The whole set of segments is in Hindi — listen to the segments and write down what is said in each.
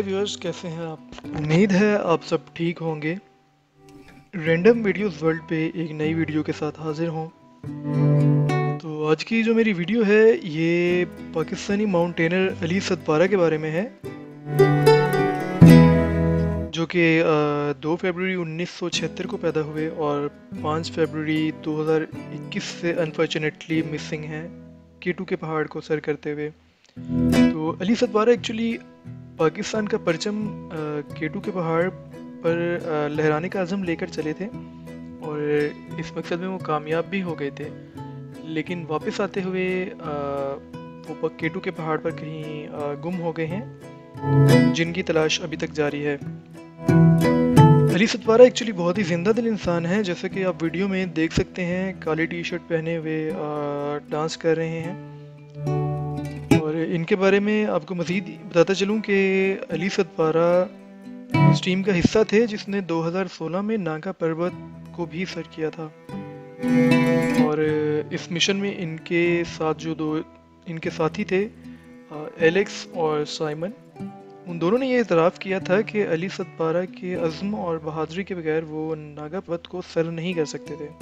हाय व्यूअर्स, कैसे हैं आप? उम्मीद है आप सब ठीक होंगे। रैंडम वीडियोस वर्ल्ड पे एक नई वीडियो के साथ हाजिर हूँ। तो आज की जो मेरी वीडियो है ये पाकिस्तानी माउंटेनर अली सतपारा के बारे में है, जो कि 2 फरवरी 1976 को पैदा हुए और 5 फरवरी 2021 से अनफॉर्चुनेटली मिसिंग हैं K2 के पहाड़ को सर करते हुए। तो अली सतपारा एक्चुअली पाकिस्तान का परचम K2 के पहाड़ पर लहराने का अज़म लेकर चले थे और इस मकसद में वो कामयाब भी हो गए थे, लेकिन वापस आते हुए वो K2 के पहाड़ पर कहीं गुम हो गए हैं, जिनकी तलाश अभी तक जारी है। अली सतपारा एक्चुअली बहुत ही जिंदा दिल इंसान है, जैसे कि आप वीडियो में देख सकते हैं। काली टी शर्ट पहने हुए डांस कर रहे हैं। और इनके बारे में आपको मज़ीद बताता चलूँ कि अली सतपारा उस टीम का हिस्सा थे जिसने 2016 में नागा पर्वत को भी सर किया था। और इस मिशन में इनके साथ जो दो इनके साथी थे, एलेक्स और साइमन, उन दोनों ने ये इतराफ़ किया था कि अली सतपारा के अज़्म और बहादुरी के बगैर वो नागा पर्वत को सर नहीं कर सकते थे।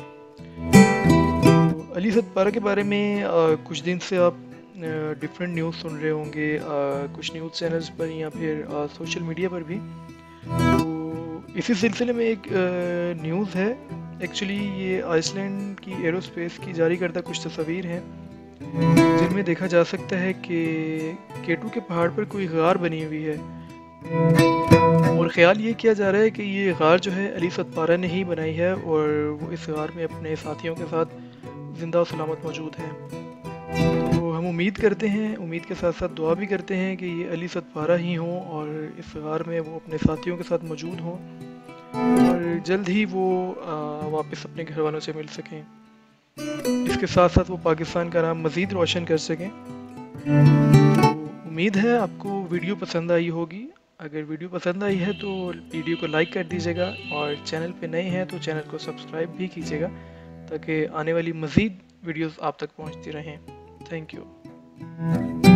तो अली सतपारा के बारे में कुछ दिन से आप डिफरेंट न्यूज़ सुन रहे होंगे, कुछ न्यूज़ चैनल्स पर या फिर सोशल मीडिया पर भी। तो इसी सिलसिले में एक न्यूज़ है। एक्चुअली ये आइसलैंड की एरोस्पेस की जारी करदा कुछ तस्वीर हैं जिनमें देखा जा सकता है कि K2 के पहाड़ पर कोई गार बनी हुई है और ख्याल ये किया जा रहा है कि ये गार जो है अली सतपारा ने ही बनाई है और वो इस गार में अपने साथियों के साथ जिंदा और सलामत मौजूद हैं। तो हम उम्मीद करते हैं, उम्मीद के साथ साथ दुआ भी करते हैं कि ये अली सतपारा ही हों और इस गार में वो अपने साथियों के साथ मौजूद हों और जल्द ही वो वापस अपने घर वालों से मिल सकें। इसके साथ साथ वो पाकिस्तान का नाम मज़ीद रोशन कर सकें। तो उम्मीद है आपको वीडियो पसंद आई होगी। अगर वीडियो पसंद आई है तो वीडियो को लाइक कर दीजिएगा और चैनल पे नए हैं तो चैनल को सब्सक्राइब भी कीजिएगा ताकि आने वाली मज़ीद वीडियोस आप तक पहुंचती रहें। Thank you.